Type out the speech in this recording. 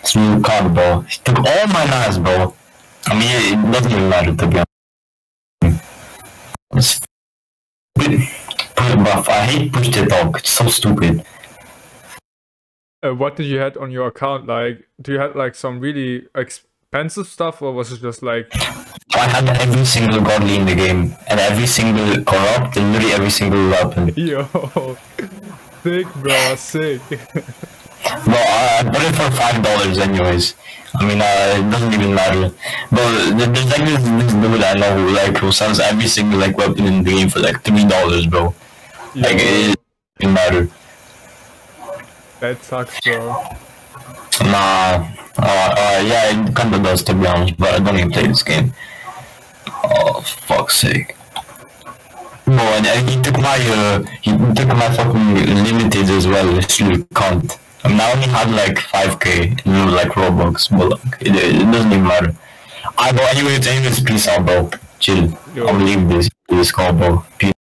New card, bro. He took all my knives, bro. I mean, it doesn't even matter to be honest. It's buff. I hate push the dog. It's so stupid. What did you had on your account? Like, do you have like some really expensive stuff, or was it just like? I had every single godly in the game, and every single corrupt, and literally every single weapon. Yo, sick, bro, sick. Well, I bought it for $5 anyways. I mean, it doesn't even matter. But there's like this dude I know who sells every single like weapon in the game for like $3, bro. Yo. Like it doesn't matter. That sucks, bro. Nah. Yeah, it kinda does to be honest, but I don't even play this game. Oh, fuck's sake. No, and he took my fucking limited as well. It's really cunt. I mean, I only had like 5k in like Robux, but like, it doesn't even matter. But anyways, peace out, bro. Chill. Yo. I'll leave this call, bro. Peace.